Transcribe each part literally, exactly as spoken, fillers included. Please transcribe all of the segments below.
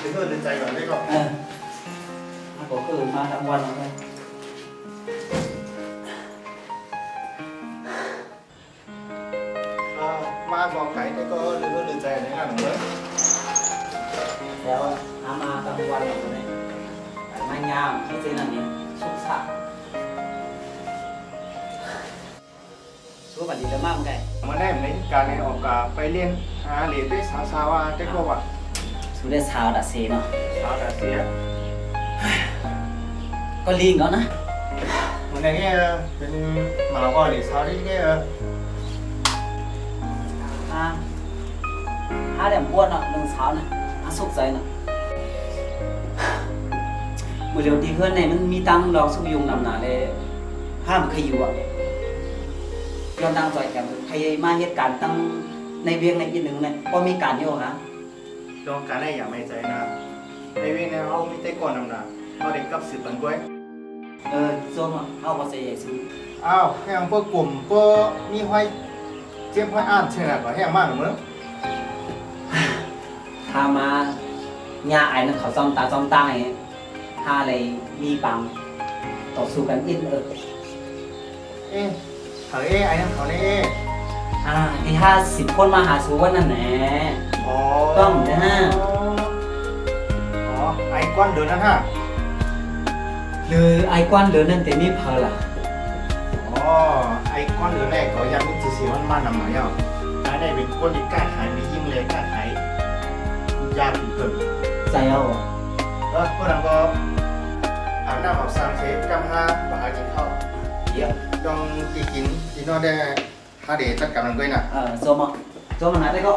ดี๋ยวเดินใจก่อนได้ก่อนเออมาก็คือมาทั้งวันเลยมาบอกไก่ได้ก็เดินเดินใจในงานของเลยแล้วหามาทั้งวันเลยแต่ไม่ยามที่เจนั่นเนี่ยสุขสันต์สู้กันดีเลยมากมั้งไงมาได้ในการในออกกาไปเรียนหาเหรียญได้สาวสาวอ่ะได้ก็ว่าสู้ได้สาวดัดเซเนาะสาวดัดเสียก็ลิงเขานะวันนี้เป็นหมาก็เหรียญสาวที่นี่เออฮะฮะเดี๋ยวบ้วนเนาะหนึ่งสาวนะฮะสุขใจเนาะเมื่อเดี๋ยวที่เพื่อนเนี่ยมันมีตังดอกสุยุงนำหนาเลยห้ามใครอยู่อ่ะย้อนดังจ่อยแกใครมาเหตุการณ์ตั้งในเวียงในอีกหนึ่งเนี่ยก็มีการโยกฮะลองการได้อย่างไม่ใจนะในเวียงเนี่ยเขาไม่ได้ก่อนนำหนาเขาเด็กกับสืบปันกล้วยเออโซมเอาภาษาใหญ่สิอ้าวแห้งเพื่อกลุ่มเพื่อมีห้อยเจ็บห้อยอ่านเช่นไรก็แห้งมากเหมือนถ้ามาญาไอ้นั่นเขาซ่อมตาซ่อมตาอย่างเงี้ยถ้าอะไรมีปังต่อสู้กันอินเออเอ๊ะเขาเอ๊ะไอ้นั่นเขาเอ๊ะอ่าที่ห้าสิบคนมาหาสู้วันนั้นแหละต้องนะฮะอ๋อไอ้ก้อนเดือนนั้นฮะหรือไอ้ก้อนเดือนนั้นแต่ไม่เพอล่ะอ๋อไอ้ก้อนเดือนแรกเขายังมีจีซีมันมันนำหน่อยอ่ะไอ้ได้เป็นคนที่กล้าขายมียิ่งเลยกล้าขายยาถึงเกินใจเอาเออพวกนั้นก็อาบน้ำอาบน้ำเสร็จกำห้าบากินข้าวเดี๋ยวต้องกินกินกินนอนได้ห้าเดือนจัดการมันด้วยนะเออโซมอ่ะโซมมันหาได้ก็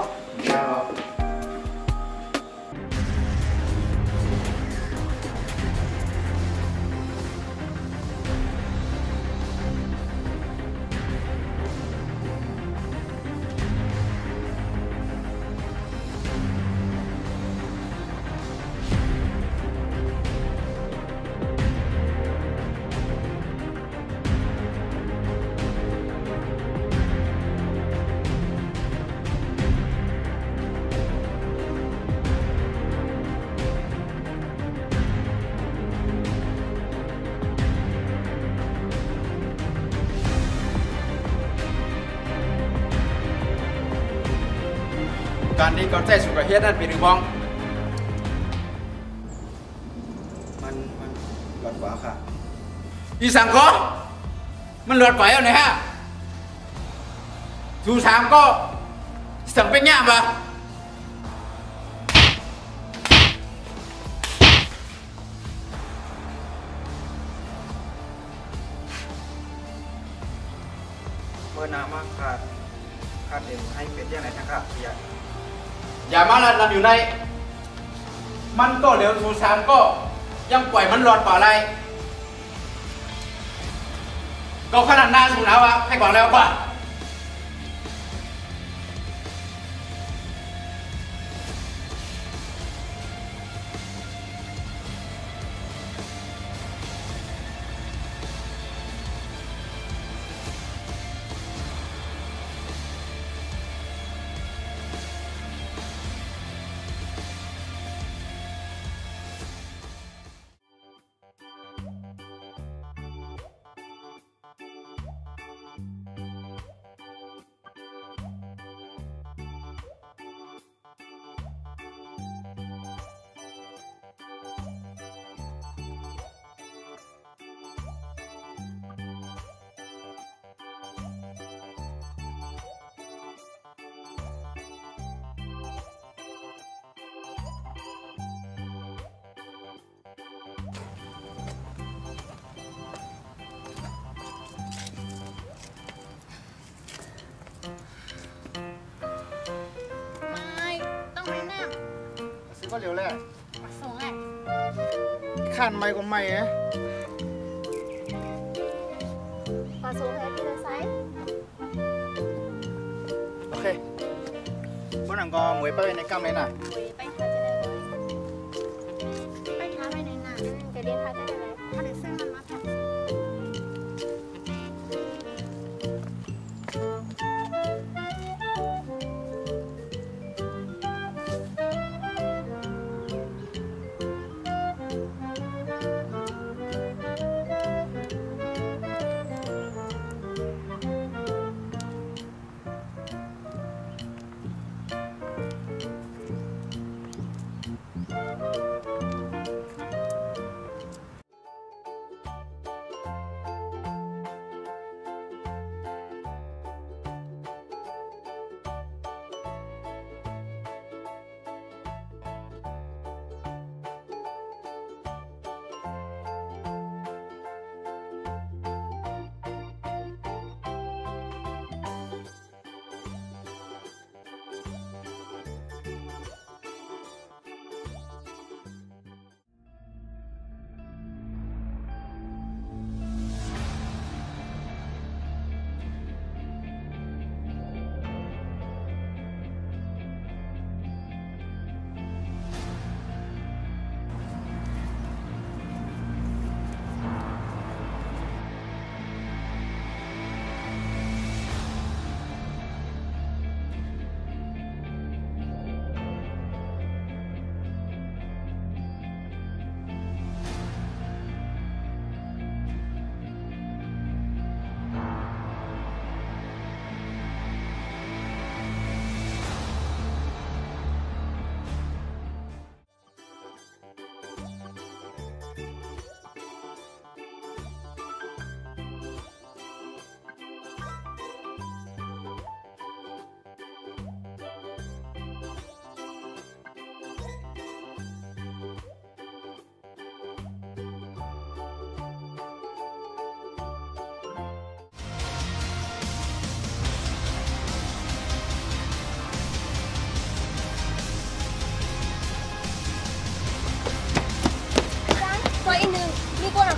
การนี้ก่อนใจสุขเฮียนั่นเป็นหรือบ้องมันมันหลอดกว่าค่ะอีสังก็มันหลอดกว่าเอาไหนฮะชูสามก็สั่งเป็นย่ามปะเมื่อน้ำมากขาดขาดเด่นให้เป็นยังไงนะครับพี่ใหญ่อย่ามาลัดลำอยู่ในมันก็เหลวชูสามก็ยังปล่อยมันหลอดป่าอะไรก็ขนาดหน้าสูนาวะให้ก่อนแล้วป่ะก็เร็วแหละส่งแหละข้านไม่ก็ไม่เอ๊ะปลาส่งให้ที่เราใช้โอเคเมื่อหนังก็หมวยไปในกำเลยน่ะไปทาจะได้ไหมไปทาไปในหนังจะเรียนทาจะได้ไหมถ้าเด็กซึ่งมันมาแพ็ค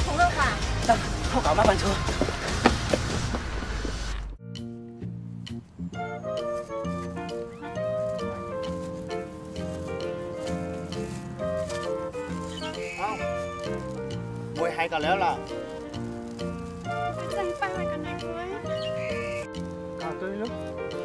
ของเลิกค่ะตั้งเข้าเก่ามาบันชัวเอ้าบวยหายกันแล้วล่ะจังไปอะไรกันได้ด้วยอ้าวตัวนี้ลูก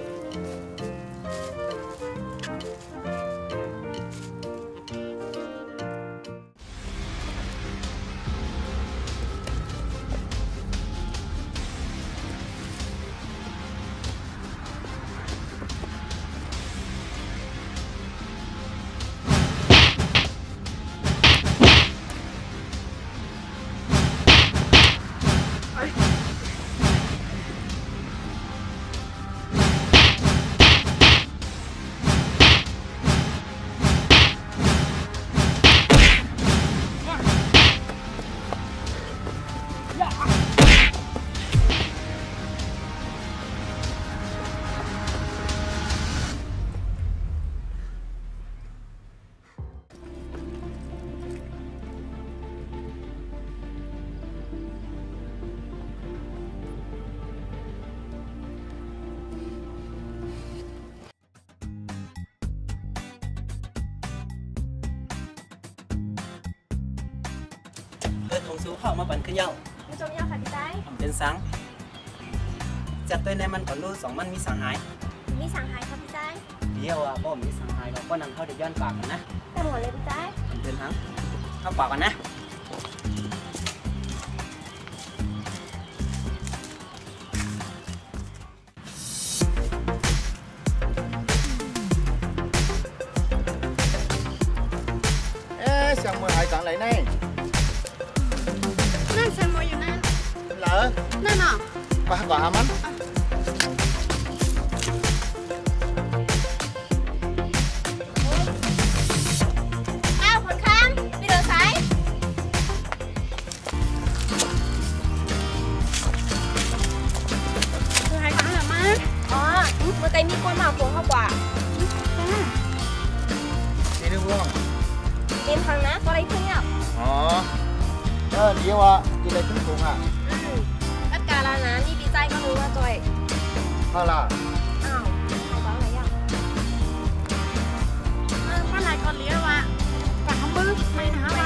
เดินของสูเข้ามาบันขึ้นเย้ามีจมยาวค่ะพี่ใจเป็นสังจัดตัวในมันก่อนรู้สองมันมีสังหายมีสั่งหายค่ะพี่ใจเดียวอ่ะบ่มีสังหายเราก็นำเข้าเดี๋ยวย้อนปากกันนะแต่หมดเลยพี่ใจเดินทางเข้าปากกันนะเอ๊ะเสียงมือหายกันไหนแน่นั่นเซมโมอยู่นั่นเหรอนั่นอ่ะไปหาก่อนหามันอ้าวผลค้างพี่เดือดสายคือหายกันเหรอมั้งอ๋อเมื่อกี้มีคนมาโกงเขากว่านี่นึกว่าเอ็นทางนะก็อะไรขึ้นเนี่ยอ๋อเออเดี๋ยวว่ากินอะไรขึ้นถุงอ่ะอืมกัดการแล้วนะนี่พี่ใจก็รู้ว่าจอยเท่าล่ะอ้าวหายไปไหนอ่ะเออป้าไหนก่อนเลี้ยวอ่ะฝากเขามือไม่นะไป